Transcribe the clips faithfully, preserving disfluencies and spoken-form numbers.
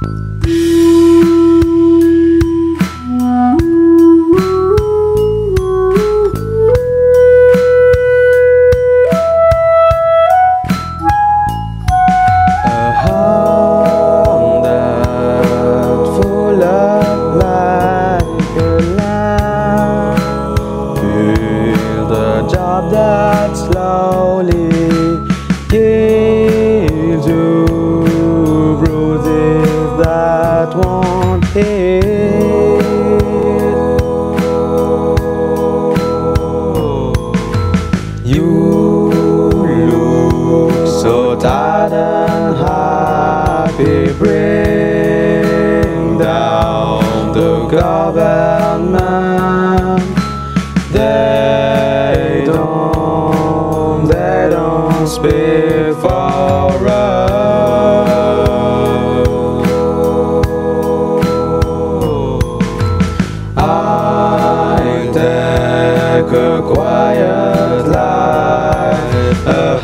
That slowly gives you bruises that won't heal. You look so tired and happy. Bring down the government. They don't, they don't speak for us. I take a quiet life, a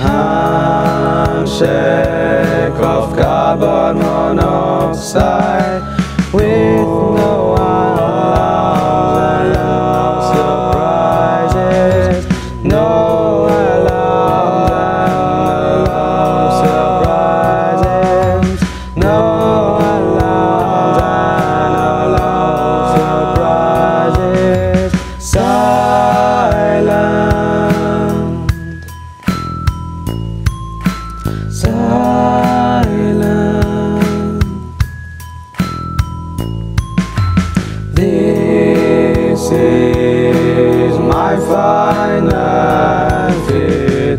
handshake of carbon monoxide with no alarms and no surprises. No alarms and no surprises. No alarms and no surprises. Silent, silent. This is my final fit,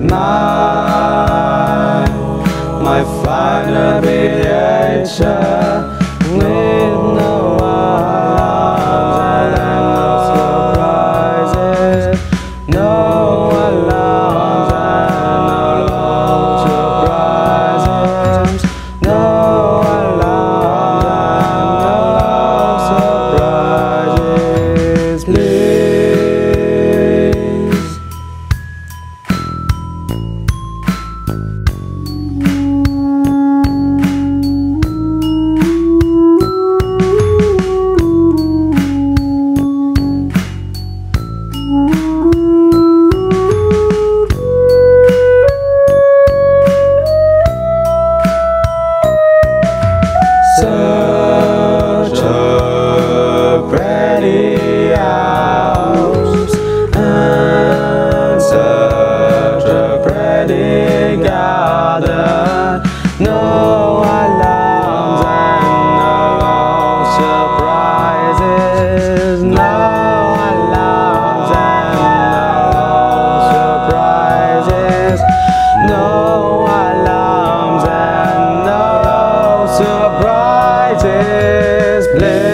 my, my final picture with no alarms and no surprises. No alarms and no surprises. No alarms and no surprises, please. Such a pretty house and such a pretty garden. No alarms and no surprises. No alarms and no surprises. No alarms and no surprises. Play